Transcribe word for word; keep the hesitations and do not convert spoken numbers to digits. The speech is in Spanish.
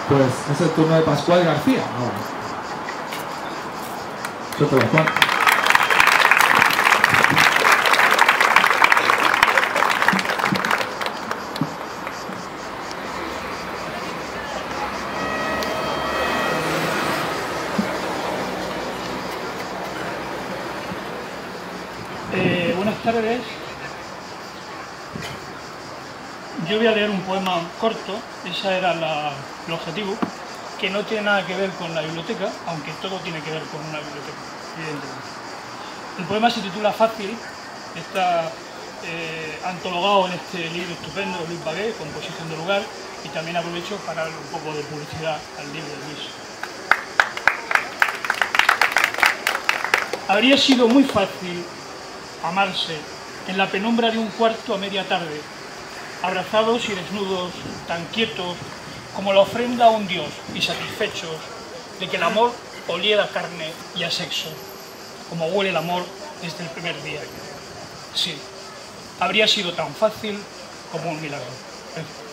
Pues es el turno de Pascual García ahora. Suéltalo, Juan. Eh, buenas tardes. Yo voy a leer un poema corto, ese era la, el objetivo, que no tiene nada que ver con la biblioteca, aunque todo tiene que ver con una biblioteca, evidentemente. El poema se titula Fácil, está eh, antologado en este libro estupendo de Luis Bagué, Composición de lugar, y también aprovecho para darle un poco de publicidad al libro de Luis. Habría sido muy fácil amarse en la penumbra de un cuarto a media tarde, abrazados y desnudos, tan quietos como la ofrenda a un dios y satisfechos de que el amor oliera a carne y a sexo, como huele el amor desde el primer día. Sí, habría sido tan fácil como un milagro.